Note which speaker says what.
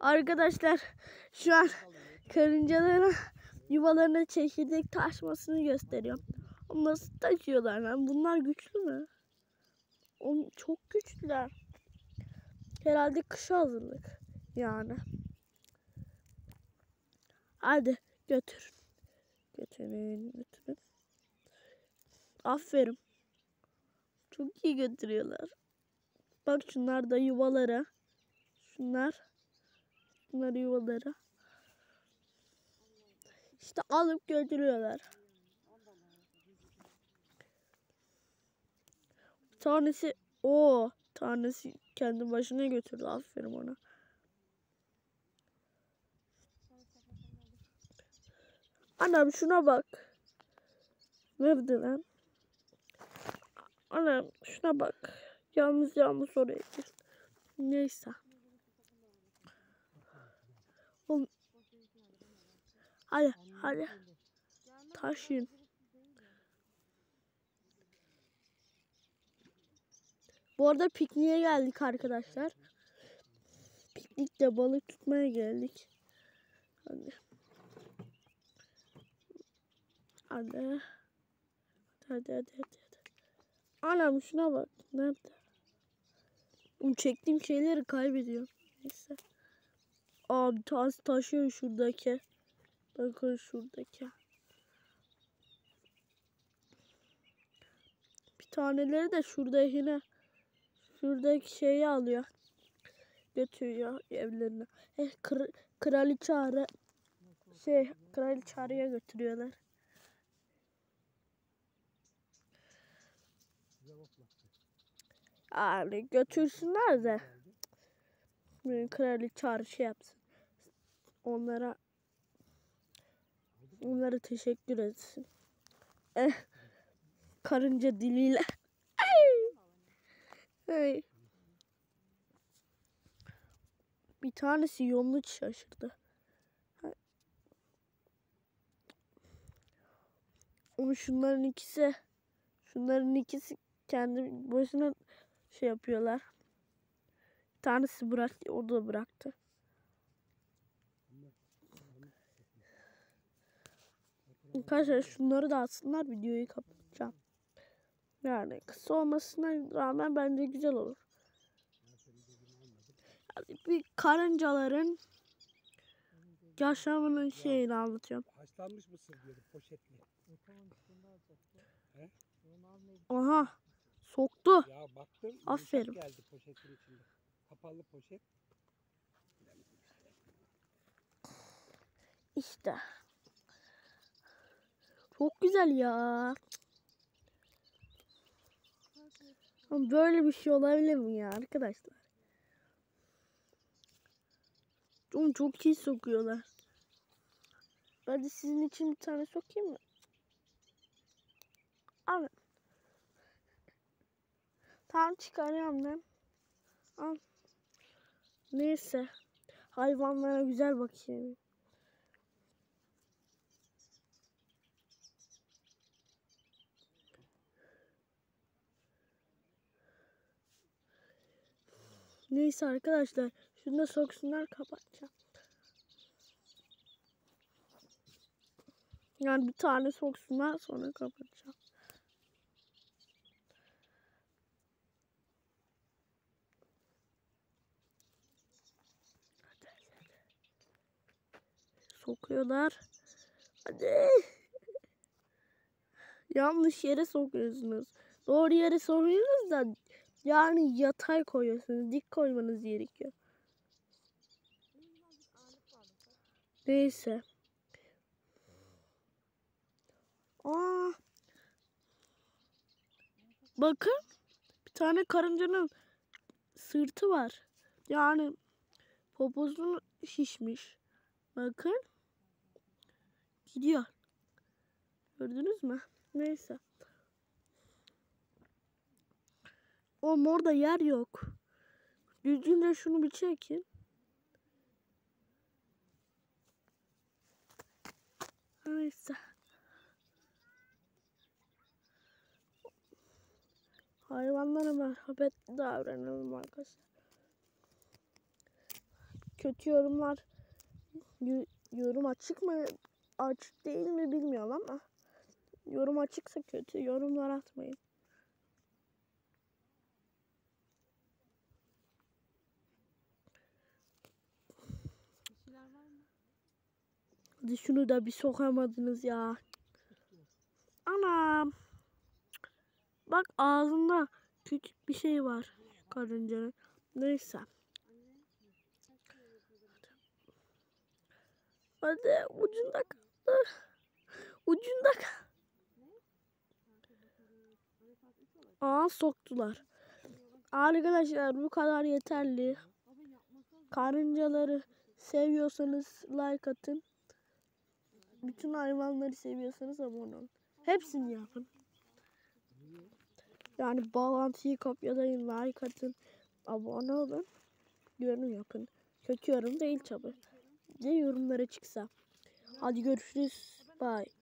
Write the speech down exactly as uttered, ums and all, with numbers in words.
Speaker 1: Arkadaşlar şu an karıncaların yuvalarına çekirdek taşmasını gösteriyorum. Nasıl taşıyorlar lan? Bunlar güçlü mü? Oğlum çok güçlüler. Herhalde kışa hazırlık. Yani. Hadi götür. Götürün, götürün. Aferin. Çok iyi götürüyorlar. Bak şunlar da yuvalara. Şunlar. Bunlar yuvalara. İşte alıp götürüyorlar. Tanesi o tanesi kendi başına götürdü. Aferin ona. Anam şuna bak. Nerede lan? Anam şuna bak. Yalnız yalnız oraya gir. Neyse. Oğlum. Hadi hadi. Taşıyın. Bu arada pikniğe geldik arkadaşlar. Piknikte balık tutmaya geldik. Hadi. Hadi. Hadi hadi hadi. hadi. Anam şuna bak. Nerede? Um, çektiğim şeyleri kaybediyorum. Neyse. Abi tas taşıyor şuradaki. Bakın şuradaki. Bir taneleri de şurada yine. Şuradaki şeyi alıyor. Götürüyor evlerine. Eh, kır, kraliçe arı. Şey, kraliçe arıya götürüyorlar. Yani götürsünler de. Kraliçe arı şey yapsın. Onlara onlara teşekkür etsin. Eh, karınca diliyle. Hey. Bir tanesi yolunu şaşırdı. Onu şunların ikisi şunların ikisi kendi başına şey yapıyorlar. Bir tanesi bıraktı, o da bıraktı. Arkadaşlar şunları da atsınlar, videoyu kapatacağım. Yani kısa olmasına rağmen bence güzel olur. Yani bir karıncaların yaşamının şeyini anlatıyorum.
Speaker 2: Haşlanmış mısır diyordu poşetli. He?
Speaker 1: Aha soktu.
Speaker 2: Ya baktım.
Speaker 1: Aferin.
Speaker 2: Geldi poşetin içinde. Kapalı poşet.
Speaker 1: İşte. Çok güzel ya. Böyle bir şey olabilir mi ya arkadaşlar? Oğlum çok iyi sokuyorlar. Ben de sizin için bir tane sokayım mı? Al. Tamam çıkarıyorum ben. Al. Neyse. Hayvanlara güzel bakayım. Neyse arkadaşlar. Şunu da soksunlar, kapatacağım. Yani bir tane soksunlar, sonra kapatacağım. Hadi, hadi, hadi. Sokuyorlar. Hadi. Yanlış yere sokuyorsunuz. Doğru yere sokuyorsunuz da yani yatay koyuyorsunuz. Dik koymanız gerekiyor. Neyse. Aa. Bakın. Bir tane karıncanın sırtı var. Yani poposu şişmiş. Bakın. Gidiyor. Gördünüz mü? Neyse. Oğlum orada yer yok. Düzgünce şunu bir çekin. Neyse. Hayvanlara merhametli davranalım arkadaşlar. kötü yorumlar y- yorum açık mı açık değil mi bilmiyorum ama yorum açıksa kötü yorumlar atmayın. Hadi şunu da bir sokamadınız ya. Anam. Bak ağzında küçük bir şey var karıncanın. Neyse. Hadi ucunda kaldı. Ucunda kaldı. Aa soktular. Arkadaşlar bu kadar yeterli. Karıncaları seviyorsanız like atın. Bütün hayvanları seviyorsanız abone olun. Hepsini yapın. Yani bağlantıyı kopyalayın, like atın, abone olun, yorum yapın. Kötü yorum değil tabi. Ne yorumlara çıksa. Hadi görüşürüz. Bye.